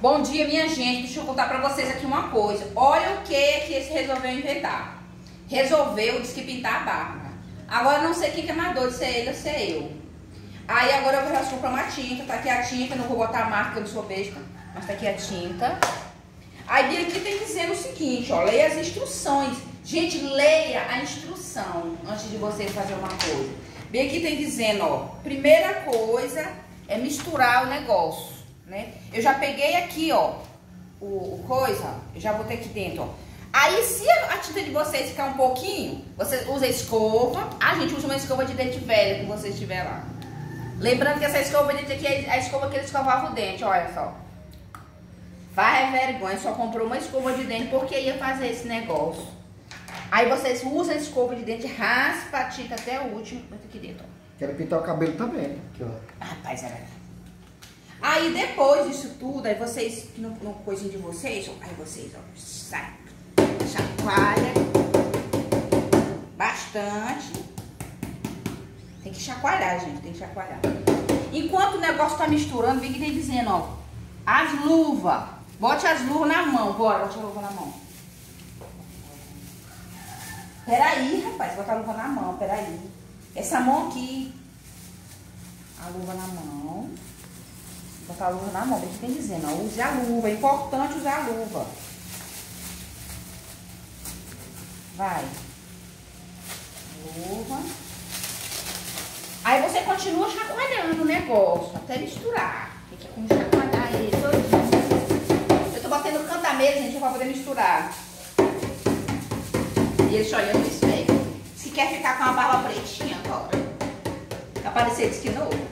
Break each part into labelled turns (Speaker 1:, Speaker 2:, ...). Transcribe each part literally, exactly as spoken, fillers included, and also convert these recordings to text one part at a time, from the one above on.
Speaker 1: Bom dia, minha gente. Deixa eu contar pra vocês aqui uma coisa. Olha o que que esse resolveu inventar. Resolveu, disse que pintar a barba. Agora não sei quem que é mais doido, se é ele ou se é eu. Aí agora eu já comprar uma tinta. Tá aqui a tinta, não vou botar a marca, eu não sou besta. Mas tá aqui a tinta. Aí aqui tem dizendo o seguinte, ó. Leia as instruções. Gente, leia a instrução antes de você fazer uma coisa. Bem aqui tem dizendo, ó. Primeira coisa é misturar o negócio, né? Eu já peguei aqui, ó. O, o coisa, eu já botei aqui dentro, ó. Aí, se a tinta de vocês ficar um pouquinho, você usa escova. A gente usa uma escova de dente velha que você estiver lá. Lembrando que essa escova de dente aqui é a escova que eles escovavam o dente, olha só. Vai vergonha, só comprou uma escova de dente porque ia fazer esse negócio. Aí vocês usam a escova de dente, raspa a tinta até o último. Bota aqui dentro, ó.
Speaker 2: Quero pintar o cabelo também. Aqui, ó.
Speaker 1: Rapaz, é verdade. Aí depois disso tudo, aí vocês, no, no coisinho de vocês, ó, aí vocês, ó, sai, chacoalha bastante. Tem que chacoalhar, gente, tem que chacoalhar. Enquanto o negócio tá misturando, vem que tem dizendo, ó, as luvas. Bote as luvas na mão, bora, bote a luva na mão. Peraí, rapaz, bota a luva na mão, peraí. Essa mão aqui, a luva na mão. Botar a luva na mão, aqui tem dizendo, ó, use a luva, é importante usar a luva. Vai. Luva. Aí você continua chacoalhando o negócio, até misturar. Tem que como chacoalhar ele todinho. Eu tô botando no canto da mesa, gente, pra poder misturar. E ele olhando no espelho. Se quer ficar com a barba pretinha agora, pra parecer de skin novo.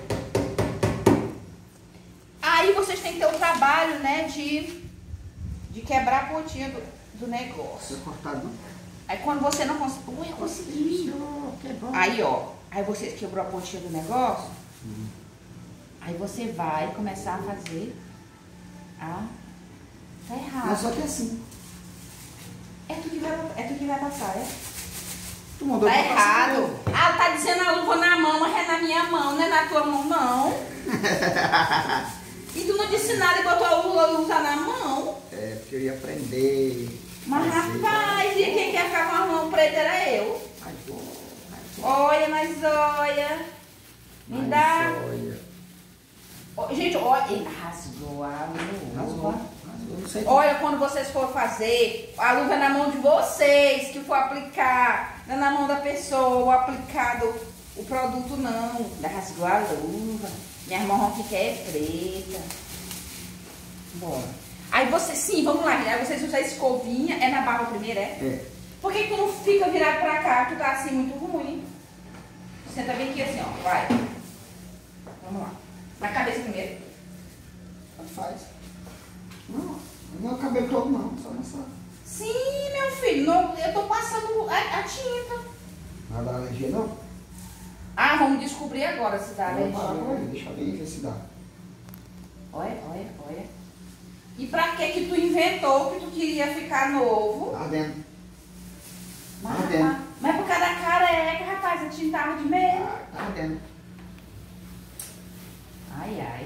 Speaker 1: Aí vocês têm que ter o trabalho, né, de, de quebrar a pontinha do, do negócio.
Speaker 2: Não é cortado, não?
Speaker 1: Aí quando você não consegue... Ui, eu consegui. Aí, ó. Aí você quebrou a pontinha do negócio. Hum. Aí você vai começar a fazer a... Tá errado.
Speaker 2: Mas só que é assim.
Speaker 1: É tu que vai, é tu que vai passar, é?
Speaker 2: Tu mandou
Speaker 1: tá
Speaker 2: pra
Speaker 1: errado. Ah, tá dizendo a luva na mão, mas é na minha mão, não é na tua mão, não. E tu não disse nada e botou a luva na mão?
Speaker 2: É, porque eu ia aprender.
Speaker 1: Mas rapaz, e quem quer ficar com a mão preta era eu.
Speaker 2: Ai, bom, ai, bom.
Speaker 1: Olha, mas olha. Me
Speaker 2: Mas
Speaker 1: dá.
Speaker 2: Olha.
Speaker 1: Gente, olha. Ele rasgou a luva.
Speaker 2: Rasgou, rasgou, não sei.
Speaker 1: Olha, quando vocês for fazer, a luva é na mão de vocês, que for aplicar. Não é na mão da pessoa, o aplicado, o produto não. Ainda rasgou a luva. Minha mão que quer é preta. Bora. Aí você, sim, vamos lá, aí vocês usam a escovinha, é na barba primeiro, é?
Speaker 2: É.
Speaker 1: Por que tu não fica virado pra cá? Tu tá assim muito ruim. Senta bem aqui assim, ó, vai. Vamos lá. Na cabeça primeiro.
Speaker 2: Tanto faz. Não, não é o cabelo todo não, só nessa.
Speaker 1: Sim, meu filho, não, eu tô passando a, a tinta.
Speaker 2: Não dá alergia não?
Speaker 1: Ah, vamos descobrir agora se dá
Speaker 2: Vamos parar por
Speaker 1: alergia.
Speaker 2: aí, deixa eu ver, ver se dá.
Speaker 1: Olha, olha, olha. E pra que que tu inventou que tu queria ficar novo?
Speaker 2: Ardendo.
Speaker 1: Mas,
Speaker 2: Ardendo.
Speaker 1: rapaz, mas por causa da careca, rapaz, eu tintava de medo.
Speaker 2: Ah, tá ardendo.
Speaker 1: Ai, ai.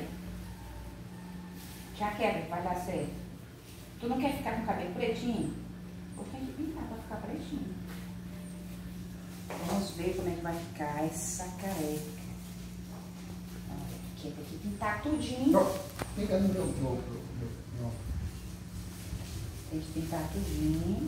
Speaker 1: Já quero, vai dar certo. Tu não quer ficar com o cabelo pretinho? Vou ter que pintar pra ficar pretinho. Vamos ver como é que vai ficar essa careca. Olha, aqui, tem que pintar tudinho.
Speaker 2: Pronto, fica no meu meu, meu, meu.
Speaker 1: Tem que pintar tudinho.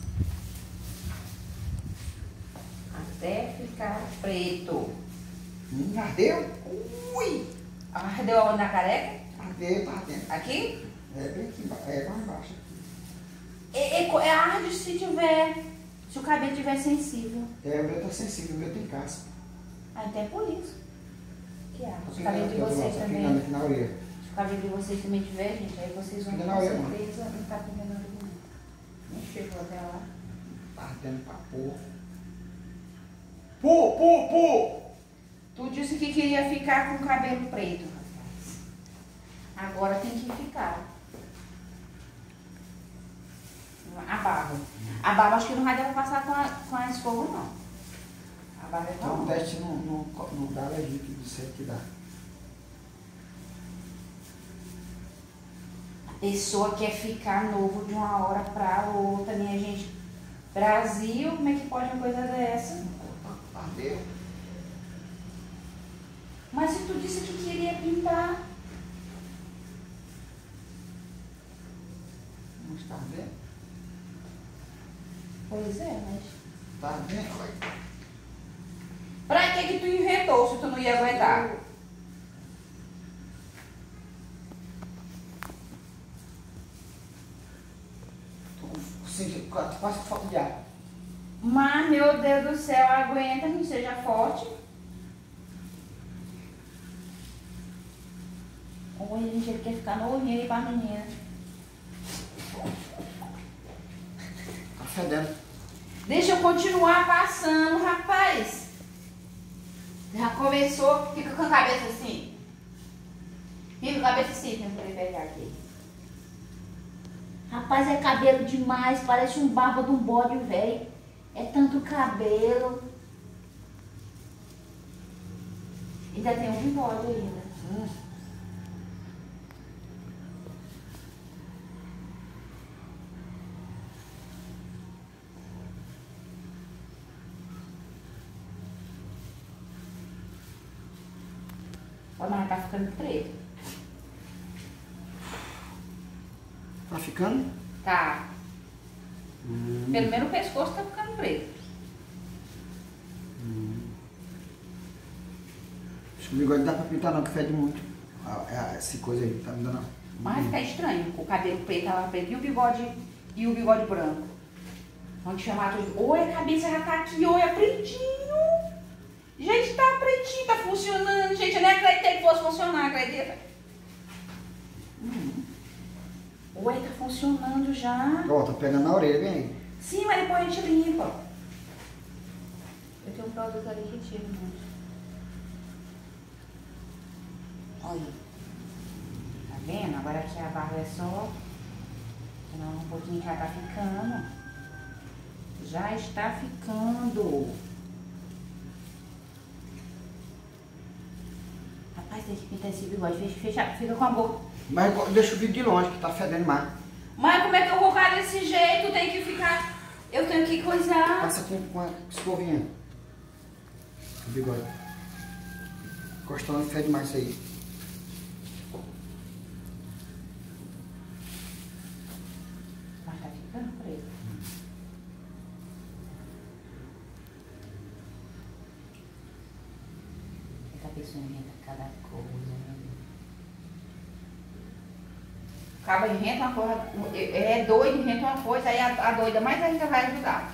Speaker 1: Até ficar preto.
Speaker 2: Hum, ardeu?
Speaker 1: Ui! Ardeu aonde na careca?
Speaker 2: Ardeu, tá ardendo.
Speaker 1: Aqui?
Speaker 2: É bem aqui, é mais embaixo.
Speaker 1: É, é, é arde se tiver, se o cabelo estiver sensível.
Speaker 2: É, o meu tá sensível, o meu tem casca.
Speaker 1: Ah, então é por isso que arde. Se o
Speaker 2: Aqui
Speaker 1: cabelo
Speaker 2: na-
Speaker 1: de
Speaker 2: aqui,
Speaker 1: vocês
Speaker 2: aqui
Speaker 1: também,
Speaker 2: na- aqui na orelha.
Speaker 1: se o cabelo de vocês também tiver, gente, aí vocês vão
Speaker 2: Aqui
Speaker 1: com
Speaker 2: na orelha, mano.
Speaker 1: certeza não tá pegando nada de mim. Nem chegou até lá.
Speaker 2: Tá ardendo pra porra. Pu, pu, pu!
Speaker 1: Tu disse que queria ficar com o cabelo preto, rapaz. Agora tem que ficar. A barba. A barba acho que não vai dar pra passar com a, com a escova, não. A barba é
Speaker 2: Então, o
Speaker 1: bom.
Speaker 2: teste não, não, não dá alergia, que do certo que dá.
Speaker 1: A pessoa quer ficar novo de uma hora pra outra, minha gente. Brasil, como é que pode uma coisa dessa?
Speaker 2: Ardeu.
Speaker 1: Mas se tu disse que queria pintar.
Speaker 2: Não está vendo?
Speaker 1: Pois é, mas...
Speaker 2: Tá vendo? Olha.
Speaker 1: Pra que que tu inventou se tu não ia aguentar?
Speaker 2: Tô com cinco, quase com falta de ar.
Speaker 1: Mas, meu Deus do céu, aguenta, não seja forte. Olha, gente, ele quer ficar novinho aí pra menina.
Speaker 2: Tá fedendo.
Speaker 1: Deixa eu continuar passando, rapaz. Já começou, fica com a cabeça assim. Fica com a cabeça assim, pra eu poder pegar aqui. Rapaz, é cabelo demais, parece um barba de um bode velho. É tanto cabelo. Ainda tem um bigode ainda.
Speaker 2: Hum.
Speaker 1: Ó, mas tá ficando preto.
Speaker 2: Tá ficando?
Speaker 1: Tá.
Speaker 2: Hum.
Speaker 1: Pelo menos o pescoço tá ficando preto.
Speaker 2: Hum. Acho que o bigode não dá pra pintar não, que fede muito. Ah, é, essa coisa aí, tá me dando.
Speaker 1: Mas vai ficar estranho, com o cabelo preto tava preto e o bigode, e o bigode branco. Vamos te chamar tudo. Oi, a cabeça já tá aqui, oi, é pretinho. Gente, tá pretinho, tá funcionando. Gente, eu nem acreditei que fosse funcionar, acredita? Hum. Oi, tá funcionando já.
Speaker 2: Ó, tá pegando na orelha, vem aí.
Speaker 1: Sim, mas depois a gente limpa. Eu tenho um produto ali que tira muito. Olha. Tá vendo? Agora aqui a barra é só. Senão um pouquinho já tá ficando. Já está ficando. Rapaz, tem que pintar esse bigode. Fecha, fecha, fica com a boca.
Speaker 2: Mas deixa o vídeo de longe, que tá fedendo mais.
Speaker 1: Mas como é que eu vou ficar desse jeito? Tem que ficar... Eu tenho que coisar.
Speaker 2: Passa aqui com a escovinha. O bigode. Encostando fede mais isso aí.
Speaker 1: Mas tá ficando preto. Essa pessoa inventa cada coisa, né? Acaba inventa uma coisa, é doido, inventa uma coisa, aí a, a doida mais ainda vai ajudar.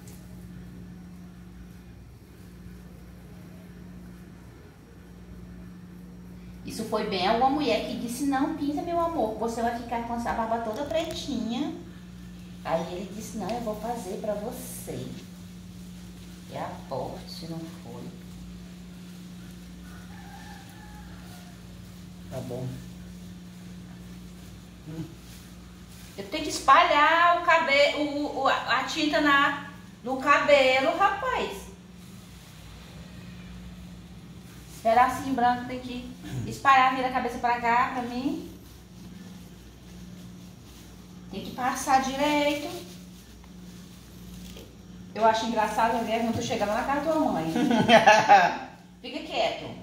Speaker 1: Isso foi bem alguma mulher que disse, não pinta, meu amor, você vai ficar com essa barba toda pretinha. Aí ele disse, não, eu vou fazer pra você. E aposto se não foi.
Speaker 2: Tá bom.
Speaker 1: Hum. Eu tenho que espalhar o cabelo, o, o, a tinta na, no cabelo, rapaz. Esperar assim branco, tem que espalhar, virar a cabeça pra cá, pra mim. Tem que passar direito. Eu acho engraçado ver quando tu chega lá na casa da tua mãe. Fica quieto.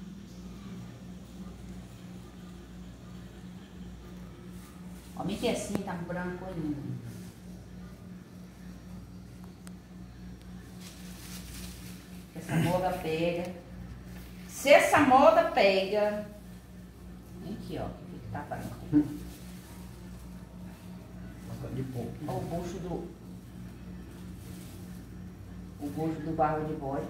Speaker 1: Ó, me que assim, tá branco ainda. Essa moda pega. Se essa moda pega. Vem aqui, ó. Que tá branco.
Speaker 2: De pouco.
Speaker 1: Ó, o bucho do. O bucho do barro de bode.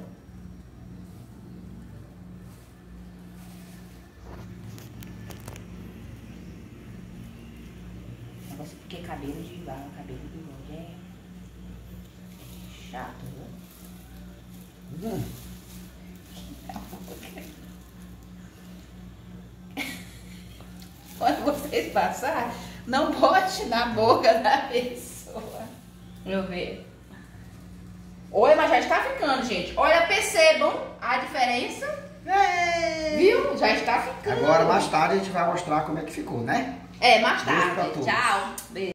Speaker 1: Negócio porque cabelo de barro, cabelo de bode é chato, viu?
Speaker 2: Hum.
Speaker 1: Quando vocês passarem, não bote na boca da pessoa. Deixa eu ver. Olha, mas já está ficando, gente. Olha, percebam a diferença. Viu? Já está ficando.
Speaker 2: Agora, mais tarde, a gente vai mostrar como é que ficou, né?
Speaker 1: É, mais
Speaker 2: Beijo pra
Speaker 1: tarde.
Speaker 2: todos.
Speaker 1: Tchau.